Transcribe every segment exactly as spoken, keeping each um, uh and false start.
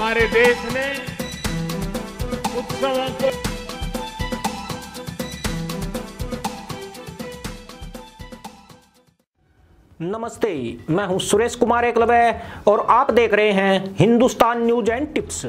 हमारे देश ने उत्सवों को नमस्ते, मैं हूं सुरेश कुमार एकलव्य और आप देख रहे हैं हिंदुस्तान न्यूज एंड टिप्स।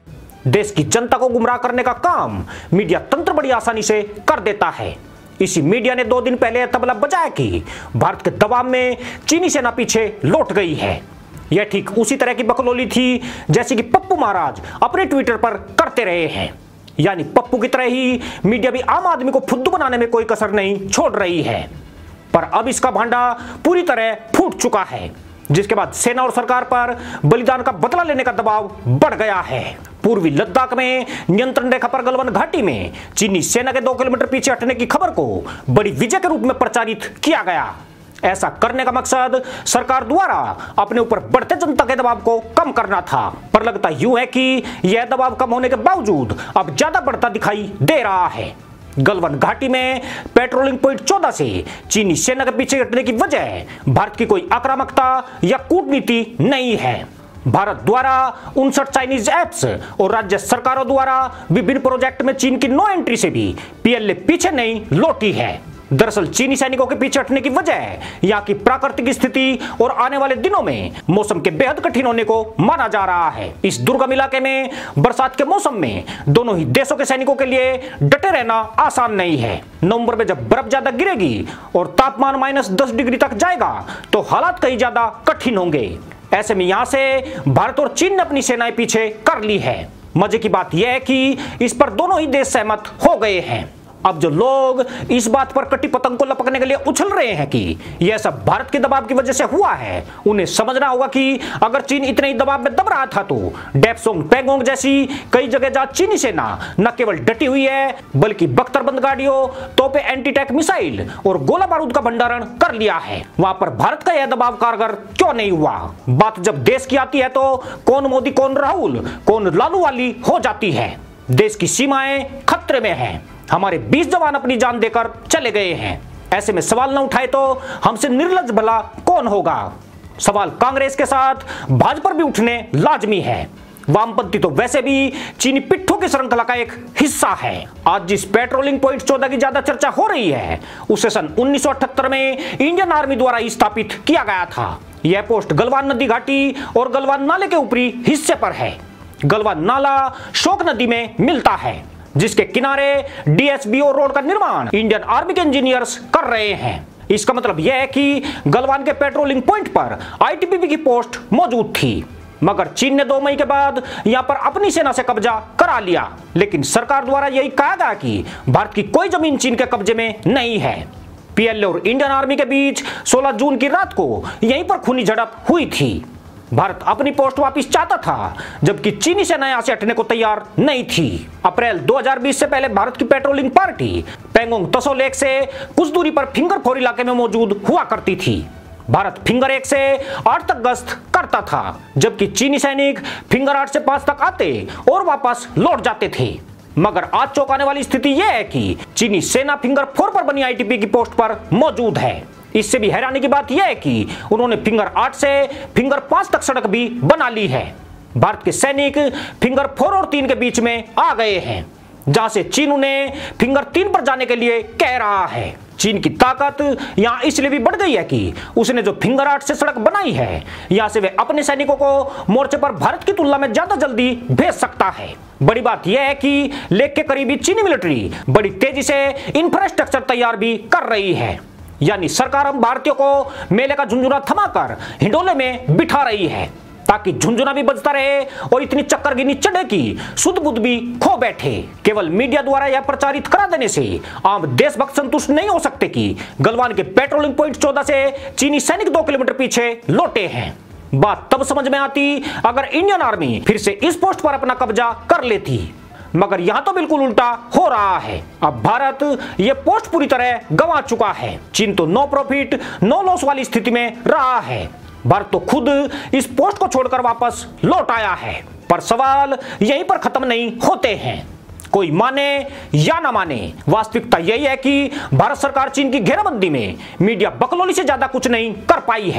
देश की जनता को गुमराह करने का काम मीडिया तंत्र बड़ी आसानी से कर देता है। इसी मीडिया ने दो दिन पहले तबला बजाया कि भारत के दबाव में चीनी सेना पीछे लौट गई है। यह ठीक उसी तरह की बकलोली थी जैसी कि पप्पू महाराज अपने ट्विटर पर करते रहे हैं। यानी पप्पू की तरह ही मीडिया भी आम आदमी को फुद्दू बनाने में कोई कसर नहीं छोड़ रही है। पर अब इसका भांडा पूरी तरह फूट चुका है, जिसके बाद सेना और सरकार पर बलिदान का बदला लेने का दबाव बढ़ गया है। पूर्वी लद्दाख में नियंत्रण रेखा पर गलवान घाटी में चीनी सेना के दो किलोमीटर पीछे हटने की खबर को बड़ी विजय के रूप में प्रचारित किया गया। ऐसा करने का मकसद सरकार द्वारा अपने ऊपर बढ़ते जनता के दबाव को कम करना था, पर लगता यूं है कि यह दबाव कम होने के बावजूद अब ज्यादा बढ़ता दिखाई दे रहा है। गलवान घाटी में पेट्रोलिंग पॉइंट चौदह से चीनी सेना के पीछे हटने की वजह भारत की कोई आक्रामकता या कूटनीति नहीं है। भारत द्वारा उनसठ चाइनीज ऐप्स और राज्य सरकारों द्वारा विभिन्न प्रोजेक्ट में चीन की नो एंट्री से भी पीएलए पीछे नहीं लौटी है। दरअसल चीनी सैनिकों के पीछे हटने की वजह यहाँ की प्राकृतिक स्थिति और आने वाले दिनों में मौसम के बेहद कठिन होने को माना जा रहा है। इस दुर्गम इलाके में बरसात के मौसम में दोनों ही देशों के सैनिकों के लिए डटे रहना आसान नहीं है। नवंबर में जब बर्फ ज्यादा गिरेगी और तापमान माइनस दस डिग्री तक जाएगा तो हालात कई ज्यादा कठिन होंगे। ऐसे में यहाँ से भारत और चीन ने अपनी सेनाएं पीछे कर ली है। मजे की बात यह है कि इस पर दोनों ही देश सहमत हो गए हैं। अब जो लोग इस बात पर कटी पतंग को लपकने के लिए उछल रहे हैं कि यह सब भारत के दबाव की वजह से हुआ है, उन्हें समझना होगा कि अगर चीन इतने ही दबाव में दब रहा था तो डेप्सोंग पैंगोंग जैसी कई जगह जहां चीनी सेना न केवल डटी हुई है बल्कि बख्तरबंद गाड़ियों, तोपे, एंटी टैंक मिसाइल और गोला बारूद का भंडारण कर लिया है। वहां पर भारत का यह दबाव कारगर क्यों नहीं हुआ? बात जब देश की आती है तो कौन मोदी, कौन राहुल, कौन लालू वाली हो जाती है। देश की सीमाएं खतरे में है। हमारे बीस जवान अपनी जान देकर चले गए हैं। ऐसे में सवाल न उठाए तो हमसे निर्लज्ज भला कौन होगा? सवाल कांग्रेस के साथ भाजपा भी उठने लाजमी है। वामपंथी तो वैसे भी चीनी पिट्ठों की श्रृंखला का एक हिस्सा है। आज जिस पेट्रोलिंग पॉइंट चौदह की ज्यादा चर्चा हो रही है उसे सन उन्नीस सौ अठहत्तर में इंडियन आर्मी द्वारा स्थापित किया गया था। यह पोस्ट गलवान नदी घाटी और गलवान नाले के ऊपरी हिस्से पर है। गलवान नाला शोक नदी में मिलता है, जिसके किनारे डीएसबीओ रोड का निर्माण इंडियन आर्मी के इंजीनियर्स कर रहे हैं। इसका मतलब यह है कि गलवान के पेट्रोलिंग पॉइंट पर आईटीबीपी की पोस्ट मौजूद थी, मगर चीन ने दो मई के बाद यहां पर अपनी सेना से कब्जा करा लिया। लेकिन सरकार द्वारा यही कहा गया कि भारत की कोई जमीन चीन के कब्जे में नहीं है। पीएलए और इंडियन आर्मी के बीच सोलह जून की रात को यहीं पर खूनी झड़प हुई थी। भारत अपनी पोस्ट वापस चाहता था, जबकि चीनी सेना यहां से हटने को तैयार नहीं थी। अप्रैल दो हज़ार बीस से पहले भारत की पेट्रोलिंग पार्टी पैंगोंग तसो लेक से कुछ दूरी पर फिंगर फोर इलाके में मौजूद हुआ करती थी। भारत फिंगर एक से आठ तक गश्त करता था, जबकि चीनी सैनिक फिंगर आठ से पांच तक आते और वापस लौट जाते थे। मगर आज चौंकाने वाली स्थिति यह है कि चीनी सेना फिंगर फोर पर बनी आईटीबी की पोस्ट पर मौजूद है। इससे भी हैरानी की बात यह है कि उन्होंने फिंगर आठ से फिंगर पांच तक सड़क भी बना ली है। भारत के सैनिक फिंगर फोर और तीन के बीच में आ गए हैं, जहां से चीन उन्हें फिंगर तीन पर जाने के लिए कह रहा है। चीन की ताकत यहां इसलिए भी बढ़ गई है कि उसने जो फिंगर आठ से सड़क बनाई है, यहां से वे अपने सैनिकों को मोर्चे पर भारत की तुलना में ज्यादा जल्दी भेज सकता है। बड़ी बात यह है कि लेक के करीबी चीनी मिलिट्री बड़ी तेजी से इंफ्रास्ट्रक्चर तैयार भी कर रही है। यानी सरकार हम भारतीयों को मेले का झुंझुना थमाकर हिंडोले में बिठा रही है, ताकि झुंझुना भी बजता रहे और इतनी चक्करगिनी चढ़े कि सुध बुध भी खो बैठे। केवल मीडिया द्वारा यह प्रचारित करा देने से आम देशभक्त संतुष्ट नहीं हो सकते कि गलवान के पेट्रोलिंग पॉइंट चौदह से चीनी सैनिक दो किलोमीटर पीछे लौटे हैं। बात तब समझ में आती अगर इंडियन आर्मी फिर से इस पोस्ट पर अपना कब्जा कर लेती, मगर यहां तो बिल्कुल उल्टा हो रहा है। अब भारत यह पोस्ट पूरी तरह गंवा चुका है। चीन तो नो प्रॉफिट नो लॉस वाली स्थिति में रहा है। भारत तो खुद इस पोस्ट को छोड़कर वापस लौट आया है। पर सवाल यहीं पर खत्म नहीं होते हैं। कोई माने या ना माने, वास्तविकता यही है कि भारत सरकार चीन की घेराबंदी में मीडिया बकलोली से ज्यादा कुछ नहीं कर पाई है।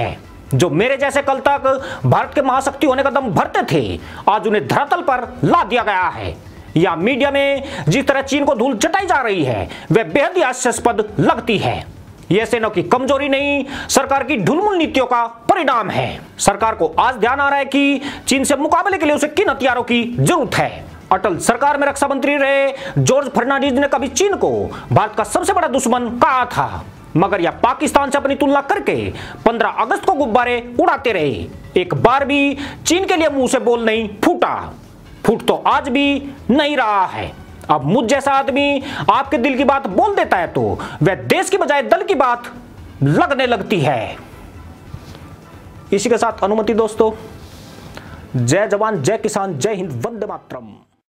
जो मेरे जैसे कल तक भारत के महाशक्ति होने का दम भरते थे, आज उन्हें धरातल पर ला दिया गया है। या मीडिया में जिस तरह चीन को धूल चटाई जा रही है वह बेहद ही हास्यास्पद लगती है। यह सेना की कमजोरी नहीं, सरकार की ढुलमुल नीतियों का परिणाम है। सरकार को आज ध्यान आ रहा है कि चीन से मुकाबले के लिए उसे किन हथियारों की जरूरत है। अटल सरकार में रक्षा मंत्री रहे जॉर्ज फर्नांडीज ने कभी चीन को भारत का सबसे बड़ा दुश्मन कहा था, मगर यह पाकिस्तान से अपनी तुलना करके पंद्रह अगस्त को गुब्बारे उड़ाते रहे। एक बार भी चीन के लिए मुंह से बोल नहीं फूटा। फूट तो आज भी नहीं रहा है। अब मुझ जैसा आदमी आपके दिल की बात बोल देता है तो वह देश की बजाय दल की बात लगने लगती है। इसी के साथ अनुमति दोस्तों। जय जवान, जय किसान, जय हिंद, वंदे मातरम।